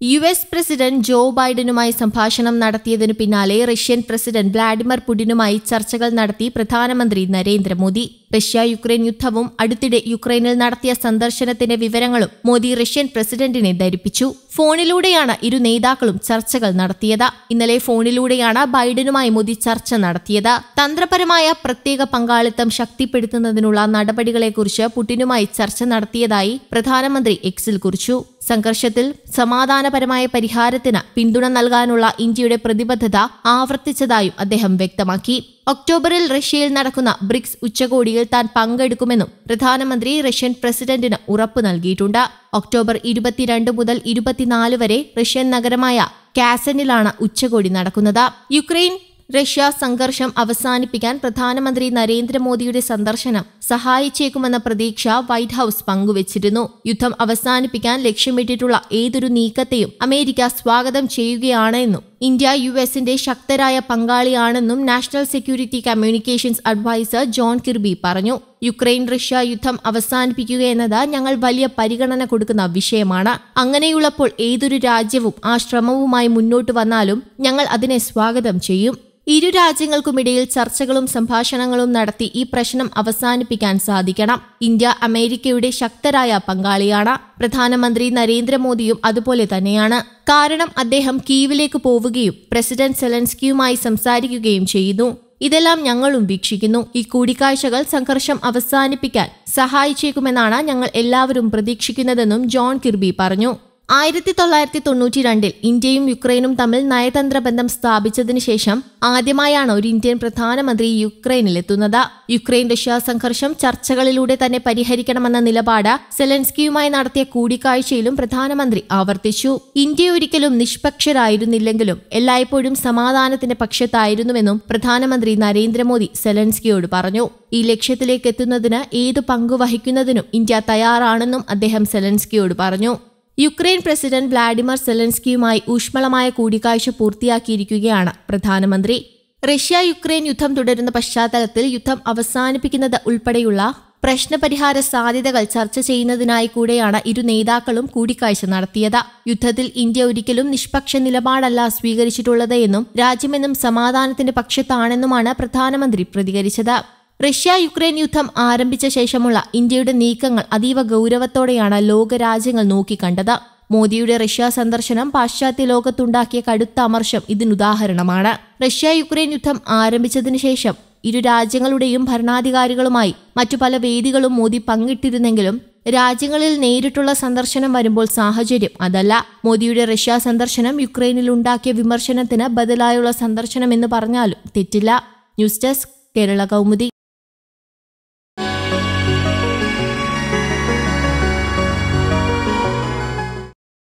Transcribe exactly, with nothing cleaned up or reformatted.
U S president Joe ബൈഡനുമായി സംഭാഷണം നടത്തിയതിനു പിന്നാലെ റഷ്യൻ പ്രസിഡന്റ് വ്ളാഡിമിർ പുടിനുമായി ചർച്ചകൾ നടത്തി പ്രധാനമന്ത്രി നരേന്ദ്രമോദി. റഷ്യ യുക്രൈൻ യുദ്ധവും അടുത്തിടെ യുക്രൈനിൽ നടത്തിയ സന്ദർശനത്തിന്റെ വിവരങ്ങളും മോദി റഷ്യൻ പ്രസിഡന്റിനെ ധരിപ്പിച്ചു. ഫോണിലൂടെയാണ് ഇരു നേതാക്കളും ചർച്ചകൾ നടത്തിയത്. ഇന്നലെ ഫോണിലൂടെയാണ് ബൈഡനുമായി മോദി ചർച്ച നടത്തിയത്. തന്ത്രപരമായ പ്രത്യേക പങ്കാളിത്തം ശക്തിപ്പെടുത്തുന്നതിനുള്ള നടപടികളെക്കുറിച്ച് പുടിനുമായി ചർച്ച നടത്തിയതായി പ്രധാനമന്ത്രി എക്സിൽ കുറിച്ചു. സംഘർഷത്തിൽ സമാധാനപരമായ പരിഹാരത്തിന് പിന്തുണ നൽകാനുള്ള ഇന്ത്യയുടെ പ്രതിബദ്ധത ആവർത്തിച്ചതായും അദ്ദേഹം വ്യക്തമാക്കി. ഒക്ടോബറിൽ റഷ്യയിൽ നടക്കുന്ന ബ്രിക്സ് ഉച്ചകോടിയിൽ താൻ പങ്കെടുക്കുമെന്നും പ്രധാനമന്ത്രി റഷ്യൻ പ്രസിഡന്റിന് ഉറപ്പു നൽകിയിട്ടുണ്ട്. ഒക്ടോബർ ഇരുപത്തിരണ്ട് മുതൽ ഇരുപത്തിനാല് വരെ റഷ്യൻ നഗരമായ കാസനിലാണ് ഉച്ചകോടി നടക്കുന്നത്. യുക്രൈൻ റഷ്യ സംഘർഷം അവസാനിപ്പിക്കാൻ പ്രധാനമന്ത്രി നരേന്ദ്രമോദിയുടെ സന്ദർശനം സഹായിച്ചേക്കുമെന്ന പ്രതീക്ഷ വൈറ്റ് ഹൌസ് പങ്കുവച്ചിരുന്നു. യുദ്ധം അവസാനിപ്പിക്കാൻ ലക്ഷ്യമിട്ടിട്ടുള്ള ഏതൊരു നീക്കത്തെയും അമേരിക്ക സ്വാഗതം ചെയ്യുകയാണെന്നും ഇന്ത്യ യു എസിന്റെ ശക്തരായ പങ്കാളിയാണെന്നും national security communications adviser John Kirby പറഞ്ഞു. യുക്രൈൻ റഷ്യ യുദ്ധം അവസാനിപ്പിക്കുക എന്നത് ഞങ്ങൾ വലിയ പരിഗണന കൊടുക്കുന്ന വിഷയമാണ്. അങ്ങനെയുള്ളപ്പോൾ ഏതൊരു രാജ്യവും ആ ശ്രമവുമായി മുന്നോട്ട് വന്നാലും ഞങ്ങൾ അതിനെ സ്വാഗതം ചെയ്യും. ഇരു രാജ്യങ്ങൾക്കുമിടയിൽ ചർച്ചകളും സംഭാഷണങ്ങളും നടത്തി ഈ പ്രശ്നം അവസാനിപ്പിക്കാൻ സാധിക്കണം. ഇന്ത്യ അമേരിക്കയുടെ ശക്തരായ പങ്കാളിയാണ്. പ്രധാനമന്ത്രി നരേന്ദ്രമോദിയും അതുപോലെ തന്നെയാണ്. കാരണം അദ്ദേഹം കീവിലേക്ക് പോവുകയും പ്രസിഡന്റ് സെലൻസ്കിയുമായി സംസാരിക്കുകയും ചെയ്യുന്നു. ഇതെല്ലാം ഞങ്ങളും വീക്ഷിക്കുന്നു. ഈ കൂടിക്കാഴ്ചകൾ സംഘർഷം അവസാനിപ്പിക്കാൻ സഹായിച്ചേക്കുമെന്നാണ് ഞങ്ങൾ എല്ലാവരും പ്രതീക്ഷിക്കുന്നതെന്നും ജോൺ കിർബി പറഞ്ഞു. ആയിരത്തി തൊള്ളായിരത്തി തൊണ്ണൂറ്റി രണ്ടിൽ ഇന്ത്യയും യുക്രൈനും തമ്മിൽ നയതന്ത്ര ബന്ധം സ്ഥാപിച്ചതിനു ശേഷം ആദ്യമായാണ് ഒരു ഇന്ത്യൻ പ്രധാനമന്ത്രി യുക്രൈനിലെത്തുന്നത്. യുക്രൈൻ റഷ്യ സംഘർഷം ചർച്ചകളിലൂടെ തന്നെ പരിഹരിക്കണമെന്ന നിലപാട് സെലൻസ്കിയുമായി നടത്തിയ കൂടിക്കാഴ്ചയിലും പ്രധാനമന്ത്രി ആവർത്തിച്ചു. ഇന്ത്യ ഒരിക്കലും നിഷ്പക്ഷരായിരുന്നില്ലെങ്കിലും എല്ലായ്പ്പോഴും സമാധാനത്തിന്റെ പക്ഷത്തായിരുന്നുവെന്നും പ്രധാനമന്ത്രി നരേന്ദ്രമോദി സെലൻസ്കിയോട് പറഞ്ഞു. ഈ ലക്ഷ്യത്തിലേക്ക് എത്തുന്നതിന് ഏതു പങ്കുവഹിക്കുന്നതിനും ഇന്ത്യ തയ്യാറാണെന്നും അദ്ദേഹം സെലൻസ്കിയോട് പറഞ്ഞു. യുക്രൈൻ പ്രസിഡന്റ് വ്ളാഡിമിർ സെലൻസ്കിയുമായി ഊഷ്മളമായ കൂടിക്കാഴ്ച പൂർത്തിയാക്കിയിരിക്കുകയാണ് പ്രധാനമന്ത്രി. റഷ്യ യുക്രൈൻ യുദ്ധം തുടരുന്ന പശ്ചാത്തലത്തിൽ യുദ്ധം അവസാനിപ്പിക്കുന്നത് ഉൾപ്പെടെയുള്ള പ്രശ്നപരിഹാര സാധ്യതകൾ ചർച്ച ചെയ്യുന്നതിനായി കൂടെയാണ് ഇരു നേതാക്കളും കൂടിക്കാഴ്ച നടത്തിയത്. യുദ്ധത്തിൽ ഇന്ത്യ ഒരിക്കലും നിഷ്പക്ഷ നിലപാടല്ല സ്വീകരിച്ചിട്ടുള്ളത് എന്നും രാജ്യമെന്നും സമാധാനത്തിന്റെ പക്ഷത്താണെന്നുമാണ് പ്രധാനമന്ത്രി പ്രതികരിച്ചത്. റഷ്യ യുക്രൈൻ യുദ്ധം ആരംഭിച്ച ശേഷമുള്ള ഇന്ത്യയുടെ നീക്കങ്ങൾ അതീവ ഗൗരവത്തോടെയാണ് ലോകരാജ്യങ്ങൾ നോക്കിക്കണ്ടത്. മോദിയുടെ റഷ്യ സന്ദർശനം പാശ്ചാത്യ ലോകത്തുണ്ടാക്കിയ കടുത്ത അമർഷം ഇതിനുദാഹരണമാണ്. റഷ്യ യുക്രൈൻ യുദ്ധം ആരംഭിച്ചതിനു ശേഷം ഇരു രാജ്യങ്ങളുടെയും ഭരണാധികാരികളുമായി മറ്റു പല വേദികളും മോദി പങ്കിട്ടിരുന്നെങ്കിലും രാജ്യങ്ങളിൽ നേരിട്ടുള്ള സന്ദർശനം വരുമ്പോൾ സാഹചര്യം അതല്ല. മോദിയുടെ റഷ്യ സന്ദർശനം യുക്രൈനിൽ ഉണ്ടാക്കിയ വിമർശനത്തിന് ബദലായുള്ള സന്ദർശനം എന്ന് പറഞ്ഞാലും തെറ്റില്ല. News desk Kerala Kaumudi.